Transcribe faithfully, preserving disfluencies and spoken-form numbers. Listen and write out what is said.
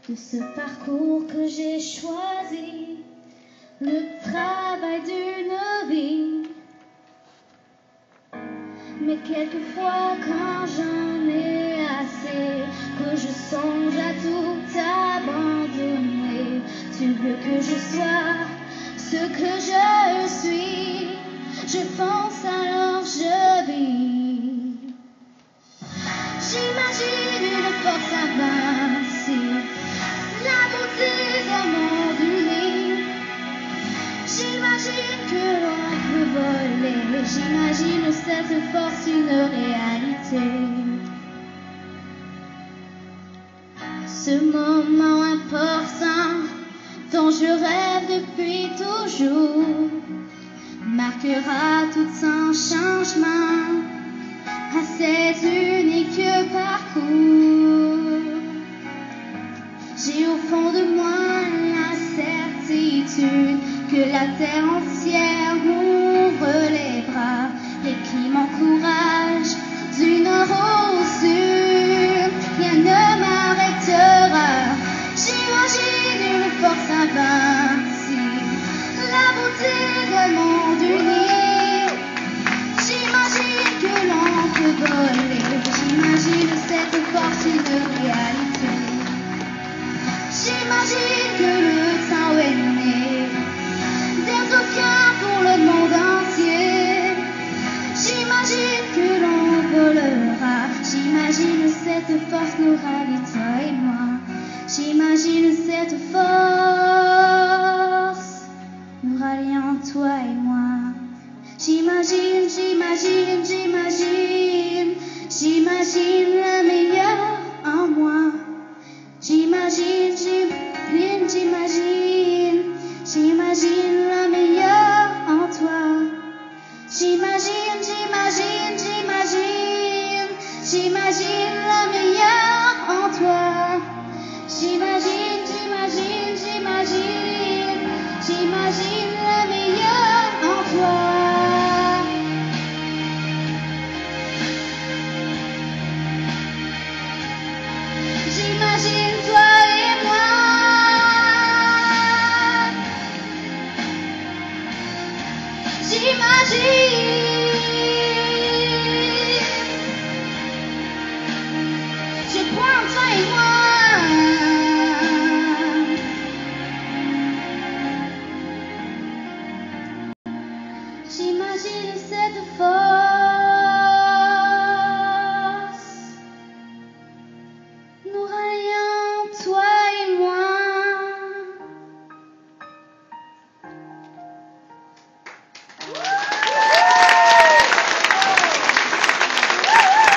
de ce parcours que j'ai choisi, le travail d'une vie. Mais quelquefois quand j'en ai assez, que je songe à tout abandonner, tu veux que je sois ce que je suis, je fonce alors je vis. J'imagine une force invincible, la beauté d'un monde uni. J'imagine que l'on peut voler, j'imagine cette force une réalité. Ce moment important dont je rêve depuis toujours marquera tout un changement à cet unique parcours. J'ai au fond de moi la certitude que la terre entière m'ouvre les bras et qui m'encourage d'une rose sûre. Rien ne m'arrêtera. J'imagine une force invincible, la beauté d'un monde uni. J'imagine que l'on peut voler, j'imagine cette force une réalité. J'imagine que le temps est né, d'être bien pour le monde entier. J'imagine que l'on volera, j'imagine cette force nous rallie, toi et moi. J'imagine cette force nous ralliant, toi et moi. J'imagine, j'imagine, j'imagine, j'imagine le meilleur en moi. J'imagine, j'imagine, j'imagine, j'imagine le meilleur en toi. J'imagine, j'imagine, j'imagine, j'imagine le meilleur en toi. J'imagine, j'imagine, j'imagine, j'imagine